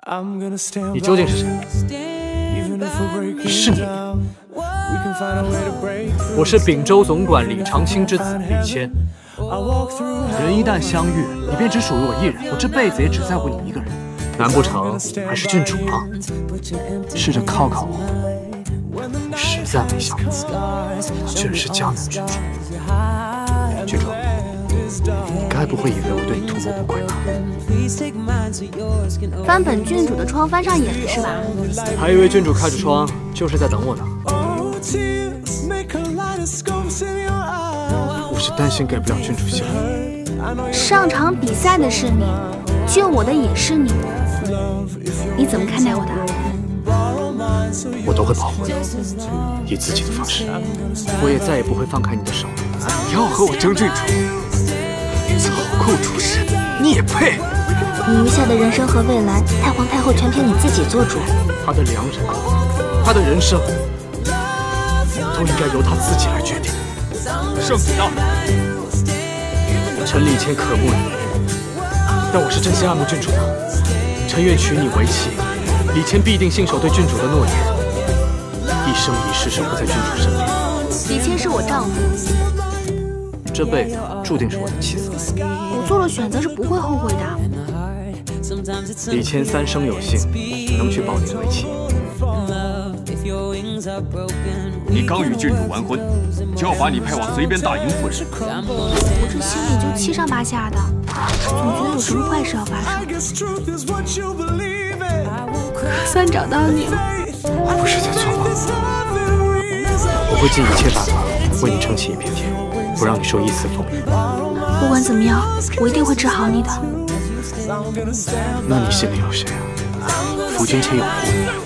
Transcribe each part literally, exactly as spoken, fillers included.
你究竟是谁？是你。我是秉州总管李长青之子李谦。人一旦相遇，你便只属于我一人，我这辈子也只在乎你一个人。难不成还是郡主吗？试着考考我。实在没想到，居然是江南郡主。郡主。 你该不会以为我对你图谋不轨吧？ 翻本郡主的窗翻上眼是吧？ 还以为郡主开着窗就是在等我呢。我是担心给不了郡主幸福。 上场比赛的是你，救我的也是你，你怎么看待我的？ 我都会保护你，以自己的方式。我也再也不会放开你的手。你要和我争郡主？ 草寇出身，你也配？ 你余下的人生和未来，太皇太后全凭你自己做主。 他的良人，他的人生，都应该由他自己来决定。圣子到，臣李谦可慕你，但我是真心爱慕郡主的。臣愿娶你为妻，李谦必定信守对郡主的诺言，一生一世守护在郡主身边。 李谦是我丈夫。 这辈子注定是我的妻子。 我做了选择是不会后悔的。 李谦三生有幸能娶宝莲为妻。 你刚与郡主完婚，就要把你派往随边大营夫人。 我这心里就七上八下的，总觉得有什么坏事要发生。可算找到你了。 我不是在做梦。我会尽一切办法为你撑起一片天。 不让你受一丝风雨。 不管怎么样，我一定会治好你的。 那你心里有谁啊？夫君且有妇，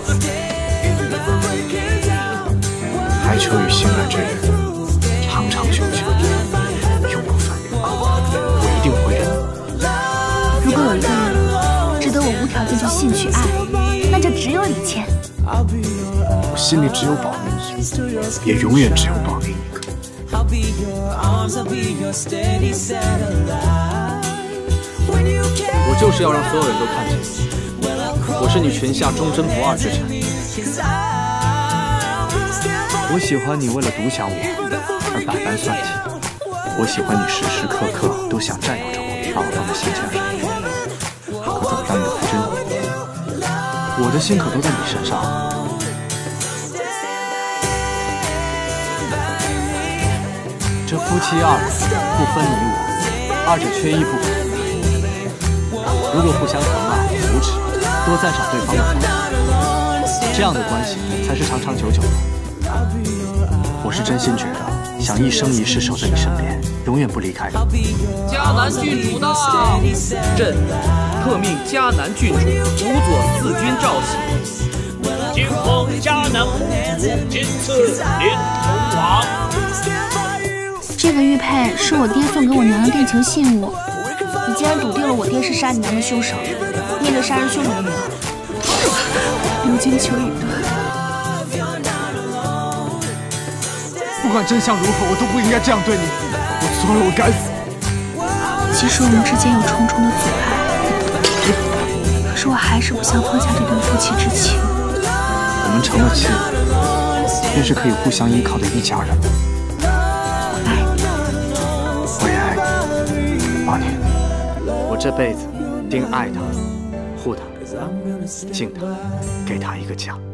哀求与心爱之人长长久久，永不分离。我一定会认。 如果有一个人值得我无条件去信去爱，那就只有李谦。 我心里只有宝玲，也永远只有宝玲一个。 我就是要让所有人都看见，我是你泉下忠贞不二之臣。我喜欢你为了独享我而百般算计，我喜欢你时时刻刻都想占有着我，把我放在心尖上。可怎么当你的夫君呢？我的心可都在你身上。 这夫妻二人不分你我，二者缺一不可。如果互相疼爱、扶持，多赞赏对方的好，这样的关系才是长长久久的。我是真心觉得，想一生一世守在你身边，永远不离开你。 迦南郡主到，朕特命迦南郡主辅佐四军赵喜， 今奉迦南虎金赐连同王。 这个玉佩是我爹送给我娘的定情信物。你既然笃定了我爹是杀你娘的凶手，面对杀人凶手的女儿，流金求一段。 不管真相如何，我都不应该这样对你。我错了，我该死。 即使我们之间有重重的阻碍，可是我还是不想放下这段夫妻之情。 我们成了亲，便是可以互相依靠的一家人了。 我这辈子定爱他、护他、敬他，给他一个家。